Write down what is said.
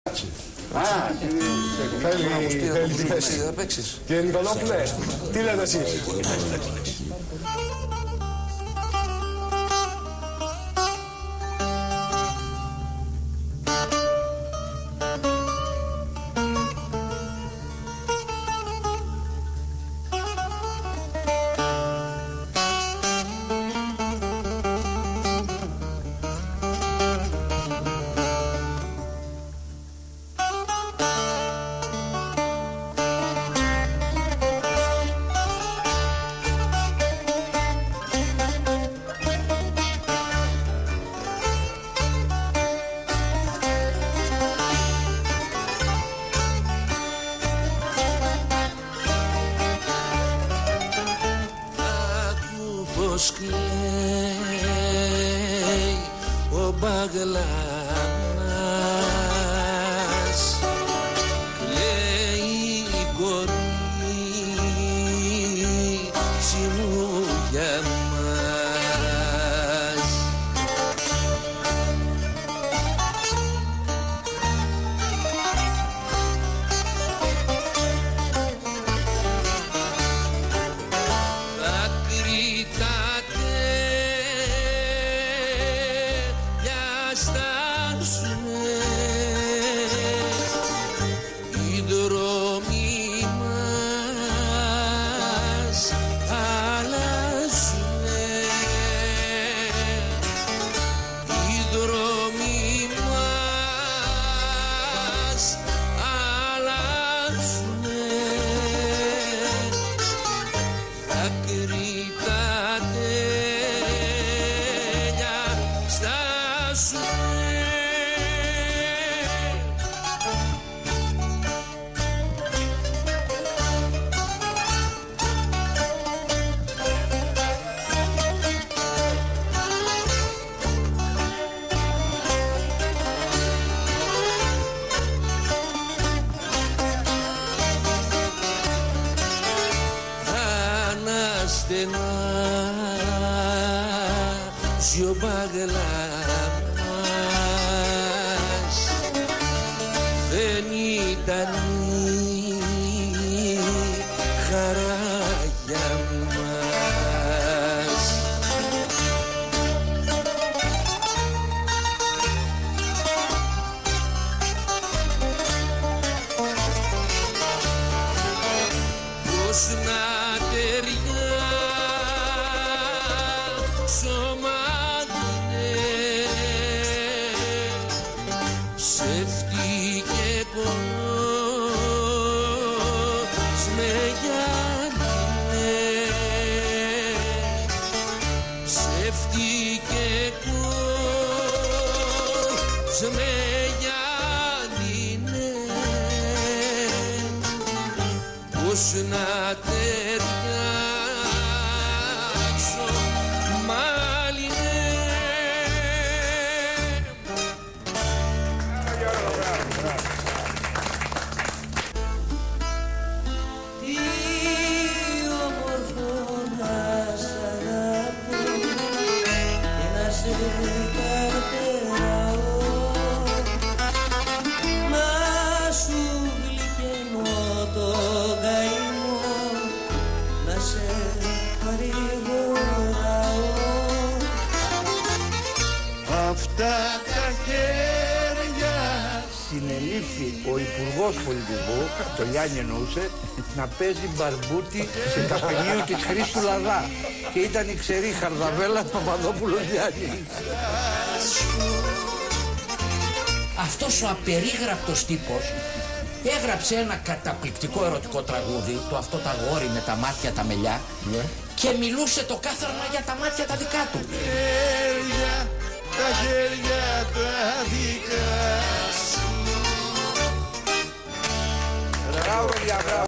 Θα παίξεις. Κύριε Νικολόπουλε, τι λέτε εσείς? Πως κλαίει ο μπαγλάμας, κλαίει η κορίτσι μου για μας. Στενάζει ο μπαγλάμας, δεν ήταν η χαρά για μας. Πώς να ψεύτηκε πως με γιάννηνε, ψεύτηκε πως με γιάννηνε, πως να ταιριάξω μάλινε. Αυτά τα χέρια. Συνελήφθη ο Υπουργός Πολιτισμού, το Λιάννη εννοούσε, να παίζει μπαρμπούτι σε καφενείο της Χρήστου Λαδά. Και ήταν η ξερή Χαρδαβέλα Παπαδόπουλο Λιάννη. Αυτός ο απερίγραπτος τύπος έγραψε ένα καταπληκτικό ερωτικό τραγούδι, το αυτό τα αγόρι με τα μάτια τα μελιά, και μιλούσε το κάθαρμα για τα μάτια τα δικά του. Τα χέρια